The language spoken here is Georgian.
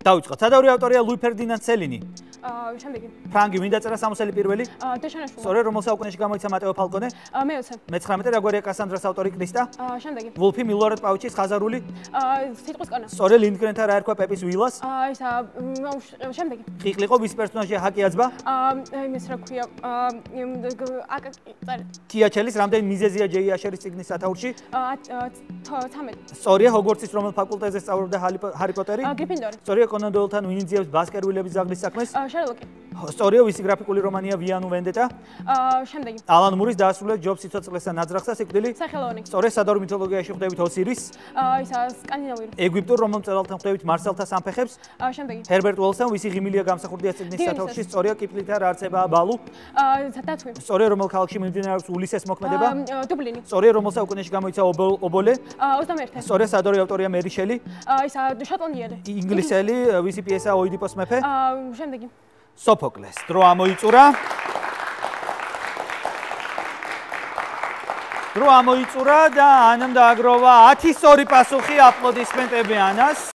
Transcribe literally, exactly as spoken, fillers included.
დავიწყოთ. სადავრი ავტორია ლუი ფერდინანდ სელინი. აა შემდეგი. ფრანგი ვინ დაწერა სამოსელი პირველი? აა დეშანაშვილი. სწორედ რომელ საუკუნეში გამოიცა მატეო ფალკონე? აა მეოცე. მეცხრამეტე რაგვარია კასანდრას ავტორი კრისტა? აა შემდეგი. ვულფი მილორად პაუჩის ხაზარული? აა სიტყვის კონა. სწორედ ლინდგრენთან რა ერქვა პეპის ვილას? აა ისა შემდეგი. ხიყლიყო ვის პერსონაჟია ჰაკი აცბა? აა იმის რა ქვია აა აკაკი წერეთ. თიაჩელის რამდენი მიზეზია ჯეი აშერის წიგნის სათაურში? აა ცამეტი. სწორია ჰოგვორტსის რომელ ფაკულტეტზე სწავლობდა ჰარი პოტერი? აა გრიფინდორი. სწორია კონან დოილთან ვინ იძიებს ბასკერვილების ზაღლის საქმეს? აა შერლოკი. სწორია ვისი გრაფიკული რომანია ვიანუ ვენდეტა? აა შემდეგი. ალან მურის დაასრულეთ ჯობს სიცოცხლესა ნაძრახსა სიკვდილი? სახელოვანი. სწორედ სადავრო მითოლოგიაში ხვდებით ოსირის? აა ისა სკანდინავიური. ეგვიპტურ რომელ მწერალთან ხვდებით მარსელთა სამფეხებს? აა შემდეგი. ჰერბერტ უოლსთან ვისი ღიმილია გამსახურდია წიგნის სათაურში? სწორია კიპლინგთან რა არცებაა ბალუ? აა დათვი. სწორია რომელ ქალაქში მიმდინარეობს ულისეს მოქმედება? აა დუბლინი. სწორია რომელ საუკუნეში გამოიცა ობოლე? აა ოცდამეერთე. სწორია სადავრო ავტორია მერი შელი? აა ისა შოტლანდიელი. ინგლისელი ვისი პიესაა ოიდიპოს მეფე? აა შემდეგი. სოფოკლეს. დრო ამოიწურა. დრო ამოიწურა და ანამ დააგროვა ათი სწორი პასუხი. აპლოდისმენტები ანას.